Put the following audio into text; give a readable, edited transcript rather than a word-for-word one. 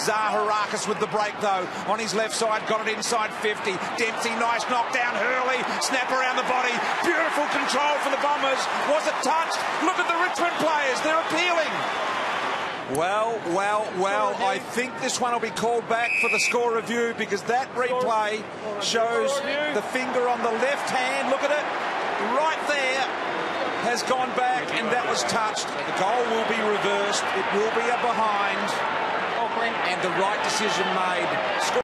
Zaharakis with the break, though. On his left side, got it inside 50. Dempsey, nice knockdown. Hurley, snap around the body. Beautiful control for the Bombers. Was it touched? Look at the Richmond players. They're appealing. Well, I think this one will be called back for the score review because that replay shows the finger on the left hand. Look at it. Right there has gone back and that was touched. The goal will be reversed. It will be a behind and the right decision made.